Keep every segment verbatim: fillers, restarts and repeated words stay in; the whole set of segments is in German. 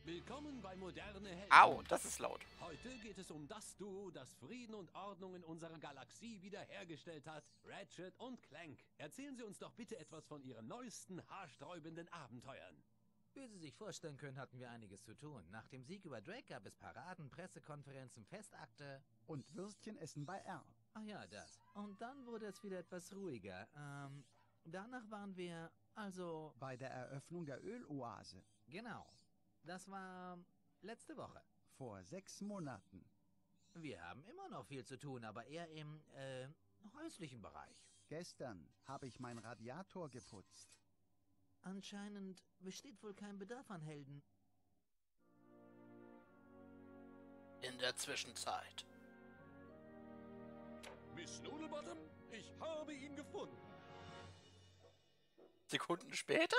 Willkommen bei Moderne Helden. Au, das ist laut. Heute geht es um das Duo, das Frieden und Ordnung in unserer Galaxie wiederhergestellt hat. Ratchet und Clank. Erzählen Sie uns doch bitte etwas von Ihren neuesten, haarsträubenden Abenteuern. Wie Sie sich vorstellen können, hatten wir einiges zu tun. Nach dem Sieg über Drake gab es Paraden, Pressekonferenzen, Festakte. Und Würstchenessen bei R. Ach ja, das. Und dann wurde es wieder etwas ruhiger. Ähm, danach waren wir, also... Bei der Eröffnung der Öloase. Genau. Das war letzte Woche. Vor sechs Monaten. Wir haben immer noch viel zu tun, aber eher im, äh, häuslichen Bereich. Gestern habe ich meinen Radiator geputzt. Anscheinend besteht wohl kein Bedarf an Helden. In der Zwischenzeit. Miss Noodlebottom, ich habe ihn gefunden. Sekunden später?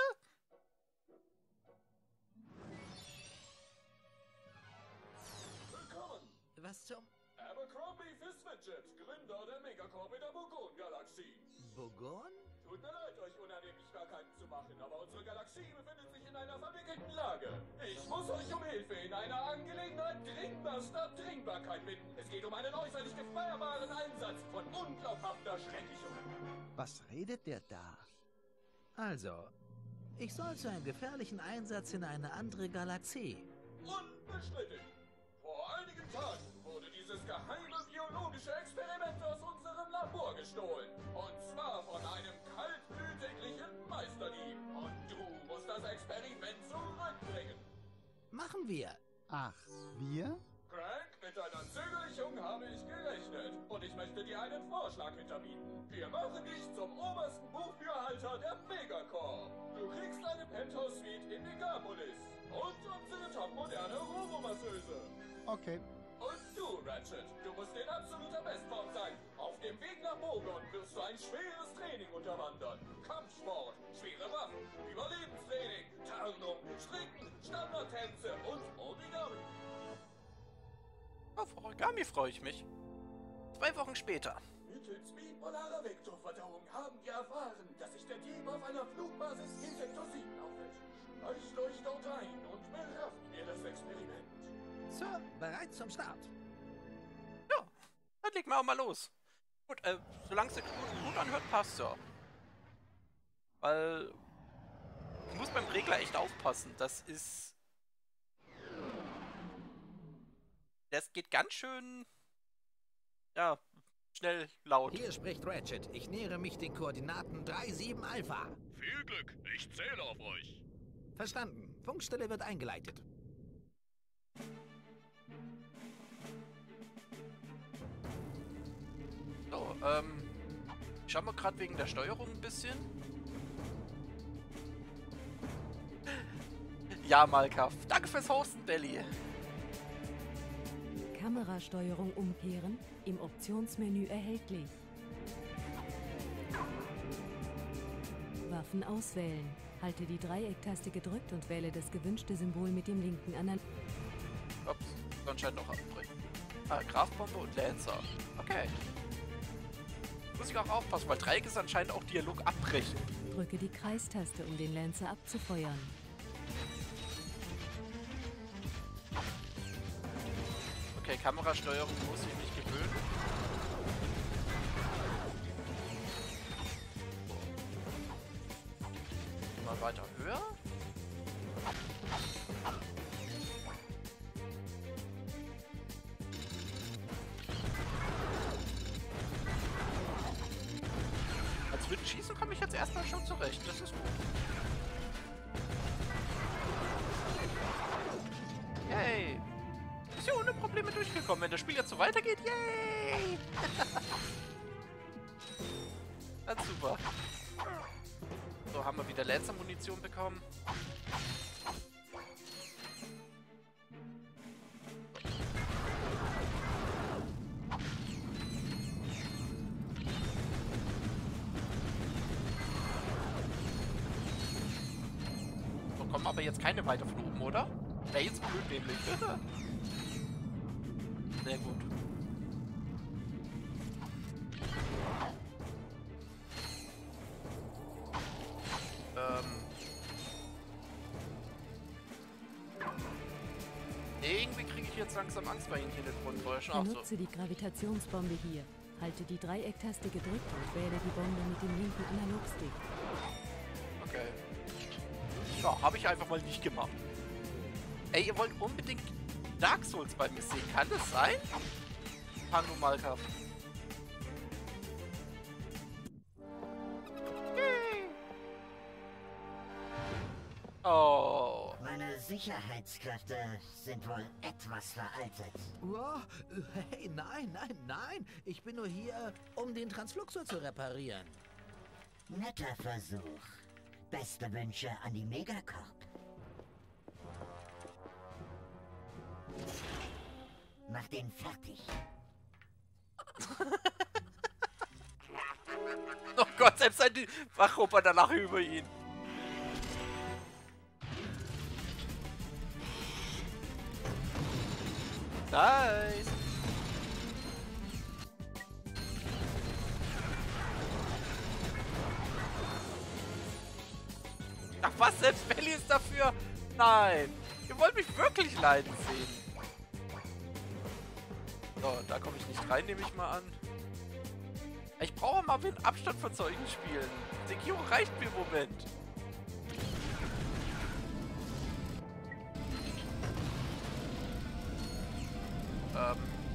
Willkommen! Was zum... Abercrombie Fistfidget, Gründer der Megacorp in der Bogon-Galaxie. Bogon? Tut mir leid, euch Unannehmlichkeiten zu machen, aber unsere Galaxie befindet sich in einer verwickelten Lage. Ich muss euch um Hilfe in einer Angelegenheit dringendster Dringbarkeit bitten. Es geht um einen äußerlich gefeierbaren Einsatz von unglaubhafter Schrecklichung. Was redet der da? Also, ich soll zu einem gefährlichen Einsatz in eine andere Galaxie. Unbestritten. Vor einigen Tagen wurde dieses geheime biologische Experiment aus unserem Labor gestohlen. Und zwar von einem kaltblütiglichen Meisterdieb. Und du musst das Experiment zurückbringen. Machen wir. Ach, wir? Crank, mit deiner Zögerlichung habe ich gerechnet. Und ich möchte dir einen Vorschlag hinterbieten. Wir machen dich zum obersten Buchführerhalter der Megacorp. Du kriegst eine Penthouse-Suite in Megapolis. Und unsere topmoderne Robomasseuse. Okay. Und du, Ratchet, du musst in absoluter Bestform sein. Auf dem Weg nach Bogon wirst du ein schweres Training unterwandern. Kampfsport, schwere Waffen, Überlebenstraining, Tarnung, Stricken, Standardtänze und Origami. Auf Origami freue ich mich. Zwei Wochen später. Mittels bipolarer Vektorverdauung haben wir erfahren, dass sich der Dieb auf einer Flugbasis in Sektor sieben aufhält. Schleicht euch dort ein und berafft mir das Experiment. Sir, bereit zum Start. Ja, dann legen wir auch mal los. Gut, äh, solange es sich gut, gut anhört, passt ja. Weil ich muss beim Regler echt aufpassen. Das ist... Das geht ganz schön... Ja, schnell laut. Hier spricht Ratchet. Ich nähere mich den Koordinaten drei sieben Alpha. Viel Glück, ich zähle auf euch. Verstanden. Funkstelle wird eingeleitet. So, ähm... Ich schau mal gerade wegen der Steuerung ein bisschen. Ja, Malkaff. Danke fürs Hosten, Belly. Kamerasteuerung umkehren, im Optionsmenü erhältlich. Waffen auswählen. Halte die Dreiecktaste gedrückt und wähle das gewünschte Symbol mit dem linken Anal... Ups, anscheinend noch abbrechen. Ah, Grafbombe und Lancer. Okay. Muss ich auch aufpassen, weil Dreieck ist anscheinend auch Dialog abbrechen. Drücke die Kreistaste, um den Lancer abzufeuern. Okay, Kamerasteuerung muss ich mich gewöhnen. Mal weiter höher. Als Windschießen komme ich jetzt erstmal schon zurecht. Das ist gut. Yay! Ist ja ohne Probleme durchgekommen. Wenn das Spiel jetzt so weitergeht, yay! Ganz super. So, haben wir wieder Lancer-Munition bekommen. So, kommen aber jetzt keine weiter von oben, oder? Wäre jetzt blöd nämlich. Sehr gut. Ähm. Irgendwie kriege ich jetzt langsam Angst bei Ihnen, Hintergrund. Ach so. Benutze die Gravitationsbombe hier. Halte die Dreiecktaste gedrückt und wähle die Bombe mit dem linken Analogstick. Okay. Ja, habe ich einfach mal nicht gemacht. Ey, ihr wollt unbedingt Dark Souls bei mir sehen. Kann das sein? Hanno Malkav. Oh. Meine Sicherheitskräfte sind wohl etwas veraltet. Wow, hey, nein, nein, nein. Ich bin nur hier, um den Transfluxor zu reparieren. Netter Versuch. Beste Wünsche an die Megacorp. Mach den fertig. Oh Gott, selbst sein Wachroboter danach über ihn. Nice. Ach was, selbst Belly ist dafür? Nein. Ihr wollt mich wirklich leiden sehen. So, da komme ich nicht rein, nehme ich mal an. Ich brauche mal einen Abstand von solchen Spielen. Sekiro reicht mir im Moment. Ähm.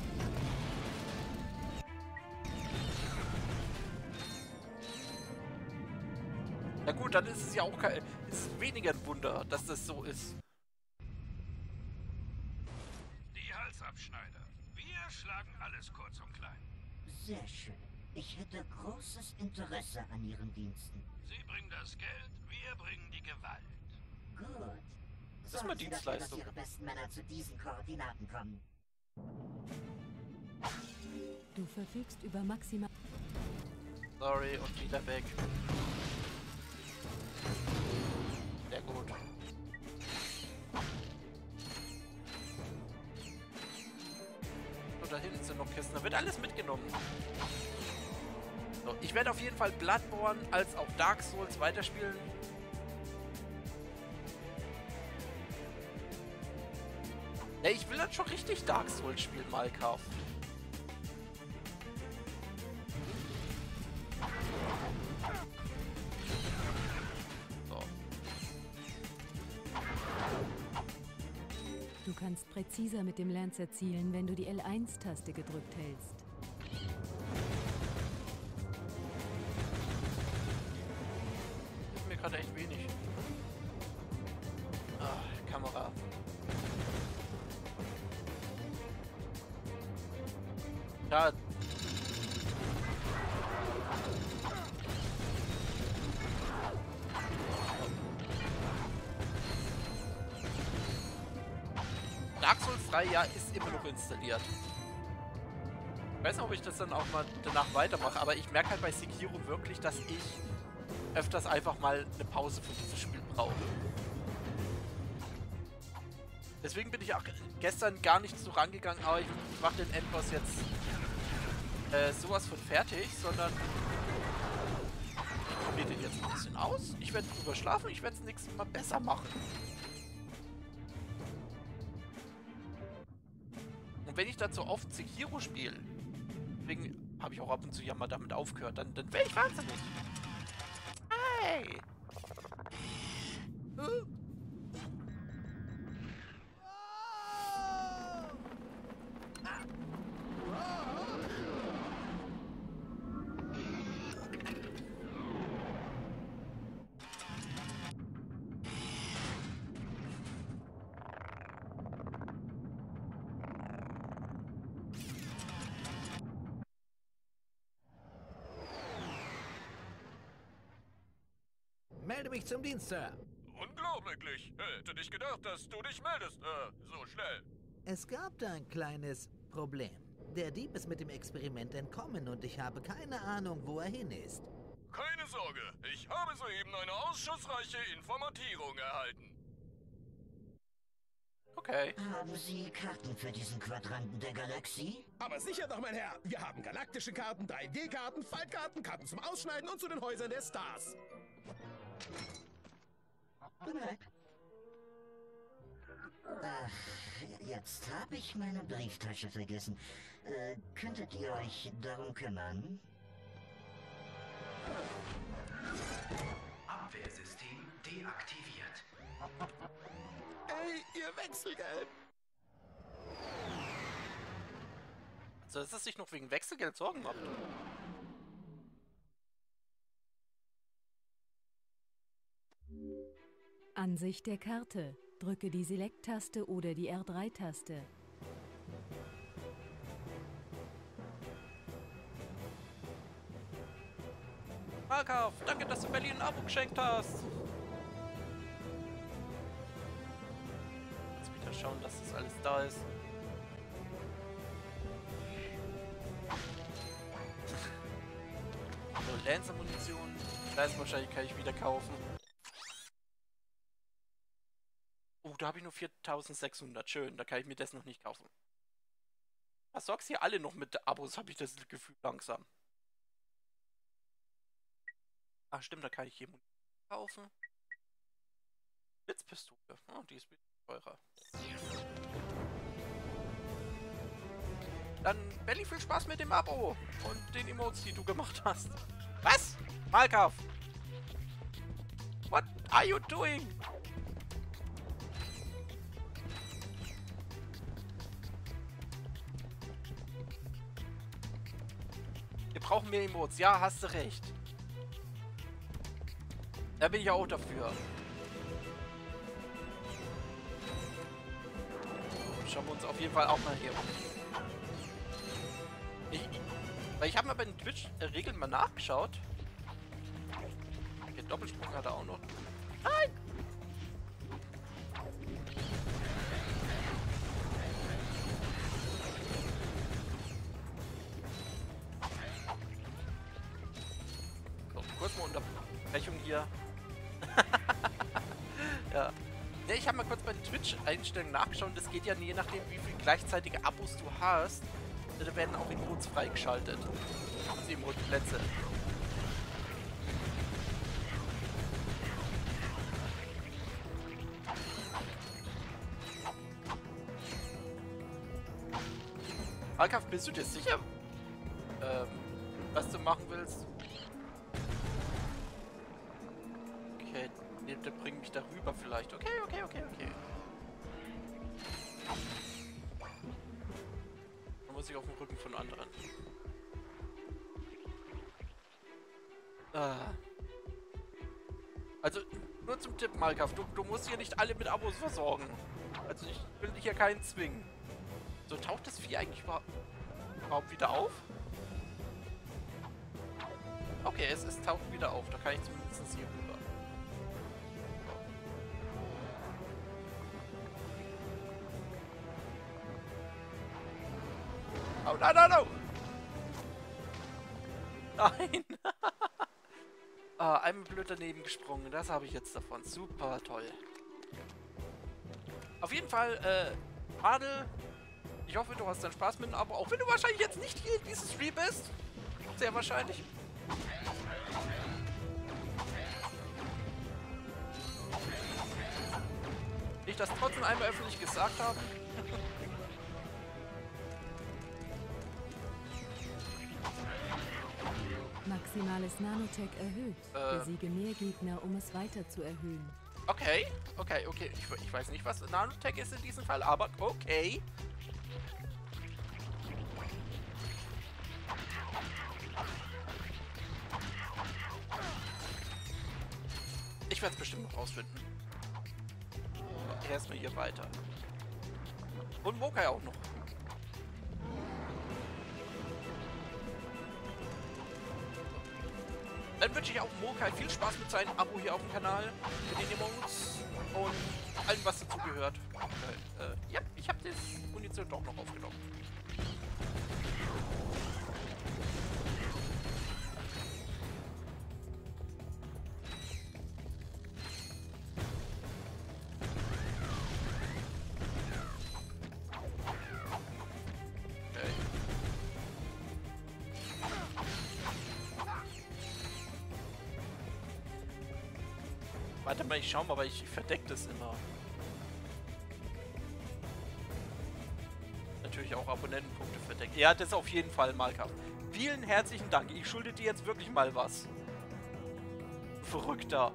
Na gut, dann ist es ja auch kein, ist es weniger ein Wunder, dass das so ist. Die Halsabschneider. Wir schlagen alles kurz und klein. Sehr schön. Ich hätte großes Interesse an Ihren Diensten. Sie bringen das Geld, wir bringen die Gewalt. Gut. Das ist mal Sorgen Sie dafür, dass Dienstleistung. Ihre besten Männer zu diesen Koordinaten kommen. Du verfügst über maximal... Sorry, und wieder weg. Sehr gut. So, da hinten sind noch Kisten. Da wird alles mitgenommen. So, ich werde auf jeden Fall Bloodborne als auch Dark Souls weiterspielen. Ja, ich will dann schon richtig Dark Souls spielen, Malkav. So. Du kannst präziser mit dem Lancer zielen, wenn du die L eins Taste gedrückt hältst. Ist mir gerade echt wenig. Ah, Kamera. Ja. Dark Souls drei, ja, ist immer noch installiert. Ich weiß nicht, ob ich das dann auch mal danach weitermache, aber ich merke halt bei Sekiro wirklich, dass ich öfters einfach mal eine Pause für dieses Spiel brauche. Deswegen bin ich auch gestern gar nicht so rangegangen, aber ich, ich mache den Endboss jetzt äh, sowas von fertig, sondern ich probiere den jetzt ein bisschen aus. Ich werde drüber schlafen, ich werde es nächstes Mal besser machen. Und wenn ich dann so oft Sekiro spiele, deswegen habe ich auch ab und zu ja mal damit aufgehört, dann, dann wäre ich wahnsinnig. Hey! Huh? Melde mich zum Dienst, Sir. Unglaublich. Hätte nicht gedacht, dass du dich meldest, äh, so schnell. Es gab da ein kleines Problem. Der Dieb ist mit dem Experiment entkommen und ich habe keine Ahnung, wo er hin ist. Keine Sorge, ich habe soeben eine ausschussreiche Informatierung erhalten. Okay. Haben Sie Karten für diesen Quadranten der Galaxie? Aber sicher doch, mein Herr. Wir haben galaktische Karten, drei D-Karten, Faltkarten, Karten zum Ausschneiden und zu den Häusern der Stars. Bemerkt. Ach, Jetzt habe ich meine Brieftasche vergessen. Äh, könntet ihr euch darum kümmern? Abwehrsystem deaktiviert. Ey, ihr Wechselgeld! Also, dass es sich noch wegen Wechselgeld Sorgen macht. Ansicht der Karte. Drücke die Select-Taste oder die R drei Taste. Markauf, danke, dass du Berlin ein Abo geschenkt hast. Jetzt wieder schauen, dass das alles da ist. So, Lancer-Munition. Da ist wahrscheinlich, kann ich wieder kaufen. Oh, da habe ich nur viertausendsechshundert. Schön, da kann ich mir das noch nicht kaufen. Versorgst hier alle noch mit Abos, habe ich das Gefühl langsam. Ach stimmt, da kann ich hier Munition kaufen. Blitzpistole. Oh, die ist teurer. Dann, Belly, viel Spaß mit dem Abo und den Emotes, die du gemacht hast. Was? Malkauf! What are you doing? Wir brauchen mehr Emotes. Ja, hast du recht. Da bin ich auch dafür. Schauen wir uns auf jeden Fall auch mal hier um. Ich, weil ich habe mal bei den Twitch-Regeln mal nachgeschaut. Der Doppelsprung hat er auch noch. Nein! So, kurz mal Unterbrechung hier. Ja. Ne, ich habe mal kurz bei den Twitch-Einstellungen nachgeschaut. Das geht ja je nachdem, wie viele gleichzeitige Abos du hast. Da werden auch Emotes freigeschaltet. Also Emote-Plätze. Alkaf, bist du dir sicher, ähm, was du machen willst? Okay, nee, der bringt mich darüber vielleicht. Okay, okay, okay, okay. Dann muss ich auf dem Rücken von anderen. Ah. Also, nur zum Tipp, Malkav, du, du musst hier nicht alle mit Abos versorgen. Also, ich will dich hier keinen zwingen. So, taucht das Vieh eigentlich überhaupt, überhaupt wieder auf? Okay, es, es taucht wieder auf. Da kann ich zumindest hier rüber. Oh, nein, nein, nein! Nein! Ah, einmal blöd daneben gesprungen. Das habe ich jetzt davon. Super toll. Auf jeden Fall, äh, Adel, ich hoffe, du hast dann Spaß mit dem Abo. Auch wenn du wahrscheinlich jetzt nicht hier in diesem Stream bist. Sehr wahrscheinlich. Ich das trotzdem einmal öffentlich gesagt habe. Maximales Nanotech erhöht. Äh. Besiege mehr Gegner, um es weiter zu erhöhen. Okay, okay, okay. Ich, ich weiß nicht, was Nanotech ist in diesem Fall, aber okay. Ich werde es bestimmt noch rausfinden. Erstmal hier weiter. Und Mokai auch noch. Dann wünsche ich auch Mokai viel Spaß mit seinem Abo hier auf dem Kanal, mit den Emotes und allem, was dazu gehört. Okay. Äh, ja, ich habe das Munition doch noch aufgenommen. Warte mal, ich schau mal, aber ich verdecke das immer. natürlich auch Abonnentenpunkte verdeckt. Ja, das auf jeden Fall, Malka. Vielen herzlichen Dank. Ich schulde dir jetzt wirklich mal was. Verrückter.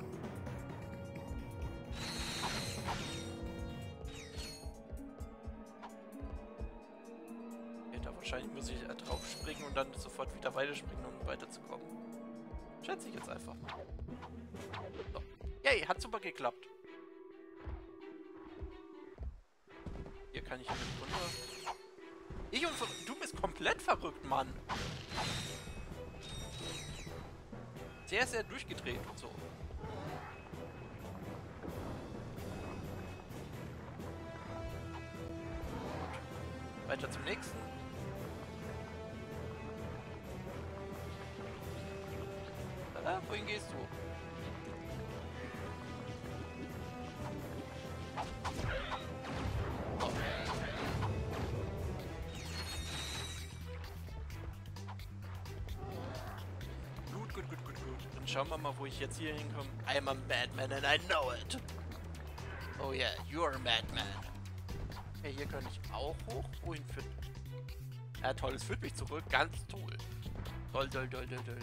Ja, da wahrscheinlich muss ich drauf springen und dann sofort wieder weiterspringen, um weiterzukommen. Schätze ich jetzt einfach mal. So. Yay, hat super geklappt. Hier kann ich ja nicht runter. Ich und du bist komplett verrückt, Mann. Sehr, sehr durchgedreht und so. Weiter zum nächsten. Ah, wohin gehst du? Oh. Gut, gut, gut, gut, gut. Dann schauen wir mal, wo ich jetzt hier hinkomme. I'm a madman and I know it. Oh yeah, you're a madman. Okay, hier kann ich auch hoch. Wohin führt... Ja, toll, es führt mich zurück. Ganz toll. Toll, toll, toll, toll, toll.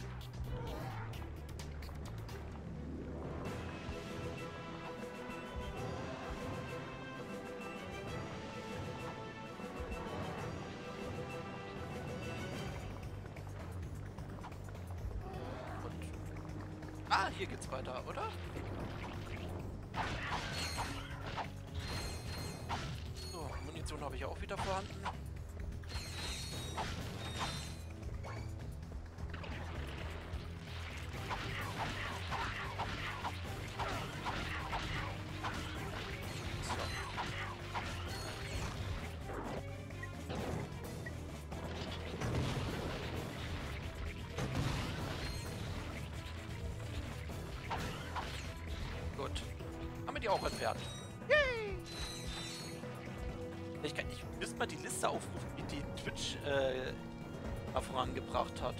Ah, hier geht's weiter, oder? So, Munition habe ich auch wieder vorhanden. Die auch entfernt. Yay! Ich, kann, ich müsste mal die Liste aufrufen, wie die Twitch äh, mal vorangebracht hat.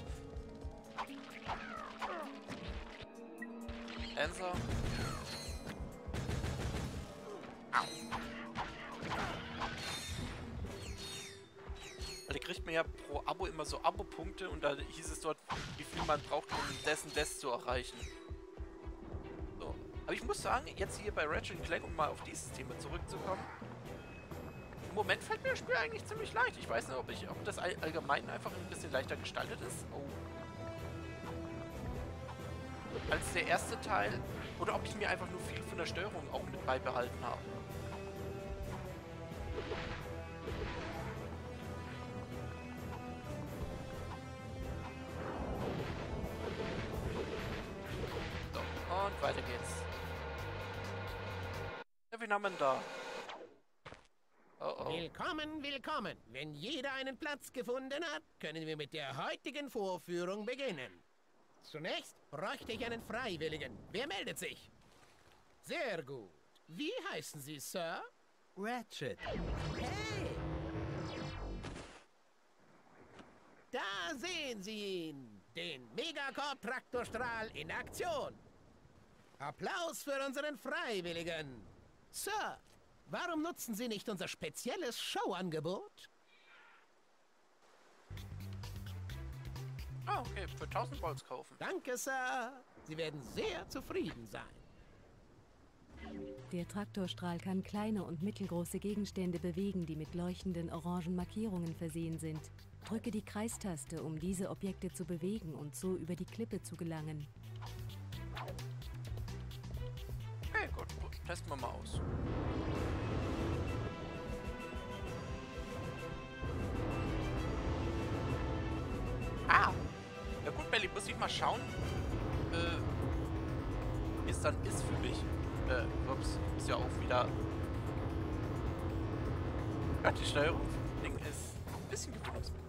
Answer. Au. Weil die kriegt man ja pro Abo immer so Abo-Punkte und da hieß es dort, wie viel man braucht, um dessen das zu erreichen. Aber ich muss sagen, jetzt hier bei Ratchet und Clank, um mal auf dieses Thema zurückzukommen, im Moment fällt mir das Spiel eigentlich ziemlich leicht. Ich weiß nicht, ob, ich, ob das allgemein einfach ein bisschen leichter gestaltet ist. Oh. Als der erste Teil. Oder ob ich mir einfach nur viel von der Steuerung auch mit beibehalten habe. So, und weiter geht's. Wen haben wir denn da? Oh oh. Willkommen, willkommen. Wenn jeder einen Platz gefunden hat, können wir mit der heutigen Vorführung beginnen. Zunächst bräuchte ich einen Freiwilligen. Wer meldet sich? Sehr gut. Wie heißen Sie, Sir? Ratchet. Hey! Da sehen Sie ihn. Den Megacorp-Traktorstrahl in Aktion. Applaus für unseren Freiwilligen. Sir, warum nutzen Sie nicht unser spezielles Showangebot? Ah, okay, für tausend Bolts kaufen. Danke, Sir. Sie werden sehr zufrieden sein. Der Traktorstrahl kann kleine und mittelgroße Gegenstände bewegen, die mit leuchtenden orangen Markierungen versehen sind. Drücke die Kreistaste, um diese Objekte zu bewegen und so über die Klippe zu gelangen. Okay, gut, gut. Testen wir mal aus. Ah! Ja gut, Belly, muss ich mal schauen, äh, wie es dann ist für mich. Äh, ups, ist ja auch wieder... Ja, die Steuerung Ding ist ein bisschen gewöhnungswürdig.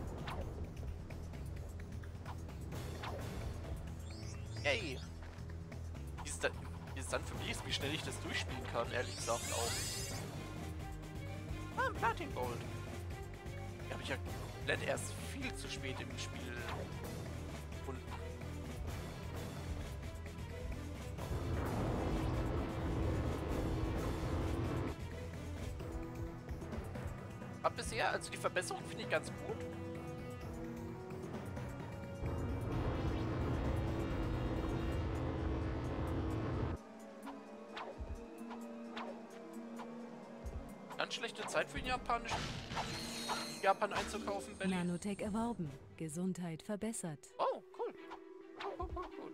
Yay! Wie ist, da, wie ist dann für mich ist, wie schnell ich das durchspielen kann, ehrlich gesagt auch. Ah, ein Platin Gold. Die habe ich ja komplett erst viel zu spät im Spiel gefunden. Ab bisher, also die Verbesserung finde ich ganz gut. Ganz schlechte Zeit für den japanischen Japan einzukaufen, Berlin. Nanotech erworben. Gesundheit verbessert. Oh, cool. Cool, cool, cool.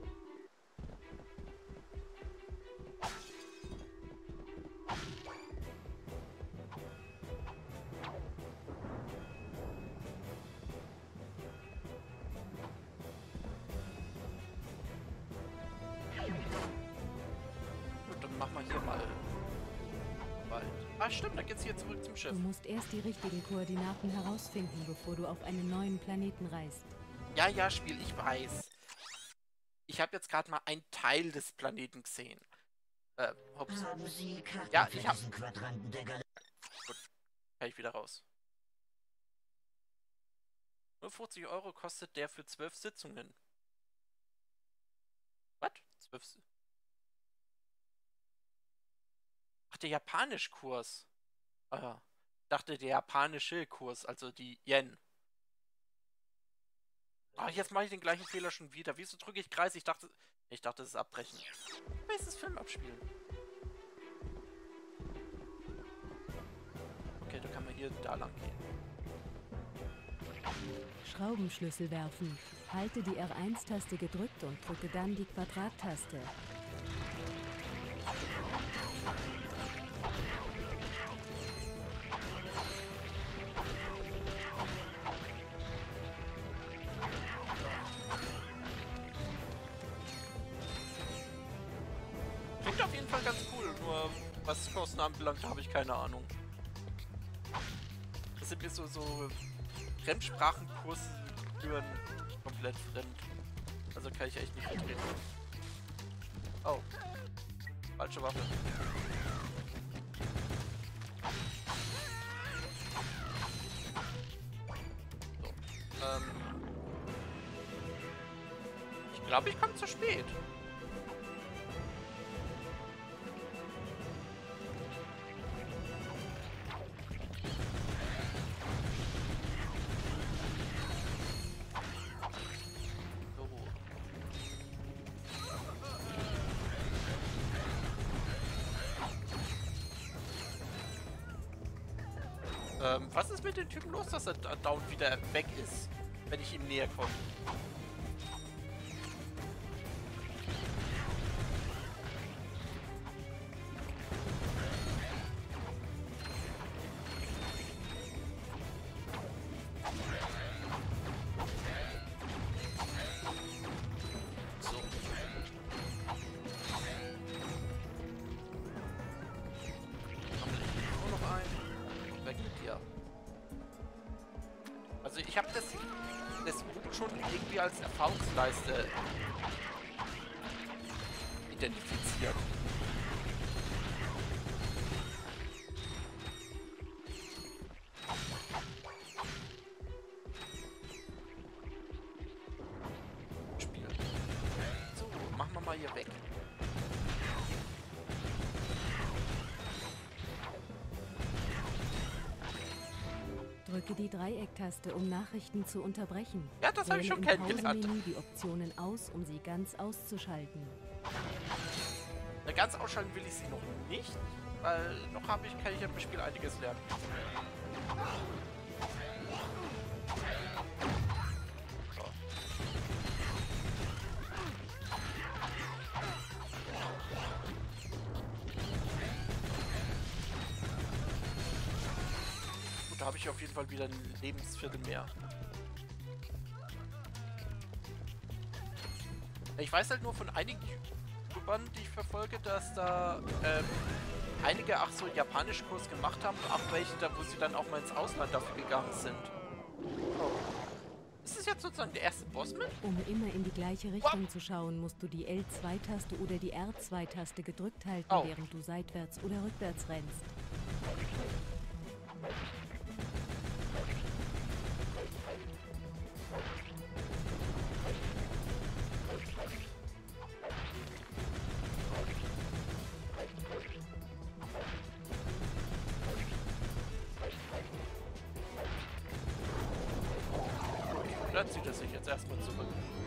Gut, dann machen wir hier mal Wald. Ah, stimmt, dann geht's hier zurück zum Schiff. Du musst erst die richtigen Koordinaten herausfinden, bevor du auf einen neuen Planeten reist. Ja, ja, Spiel, ich weiß. Ich habe jetzt gerade mal einen Teil des Planeten gesehen. Äh, hops. Haben Sie Karten Ja, für ich hab... diesen Quadranten der Galaxie? Gut, kann ich wieder raus. Nur fünfzig Euro kostet der für zwölf Sitzungen. Was? zwölf... Ach, der Japanisch-Kurs. Ah ja. Ich dachte, der japanische Kurs, also die Yen. Ach, jetzt mache ich den gleichen Fehler schon wieder. Wieso drücke ich Kreis? Ich dachte, ich dachte, es ist abbrechen. Nächstes Film abspielen. Okay, da kann man hier da lang gehen. Schraubenschlüssel werfen. Halte die R eins Taste gedrückt und drücke dann die Quadrat-Taste. Klingt auf jeden Fall ganz cool, nur was Kosten anbelangt, habe ich keine Ahnung. Das sind mir so, so Fremdsprachenkurse führen komplett fremd. Also kann ich echt nicht vertreten. Oh. Falsche Waffe. So. Ähm. Ich glaube, ich komme zu spät. Ähm, was ist mit dem Typen los, dass er dauernd wieder weg ist, wenn ich ihm näher komme? So. Sammle ich nur noch ein. Weg mit dir. Also ich habe das, das Buch schon irgendwie als Erfahrungsleiste identifiziert. Spiel. So, machen wir mal hier weg. Drücke die Dreiecktaste, um Nachrichten zu unterbrechen. Ja, das habe ich schon kennengelernt. Menü die Optionen aus, um sie ganz auszuschalten. Na, ganz ausschalten will ich sie noch nicht, weil noch habe ich, kann ich im Spiel einiges lernen. So. Gut, da habe ich auf jeden Fall wieder ein Lebensviertel mehr. Ich weiß halt nur von einigen YouTubern, die ich verfolge, dass da ähm, einige ach so Japanisch-Kurs gemacht haben, auch welche, da, wo sie dann auch mal ins Ausland dafür gegangen sind. Oh. Ist das jetzt sozusagen der erste Boss mit? Um immer in die gleiche Richtung What? zu schauen, musst du die L zwei Taste oder die R zwei Taste gedrückt halten, Oh. während du seitwärts oder rückwärts rennst. dann zieht er sich jetzt erstmal zurück.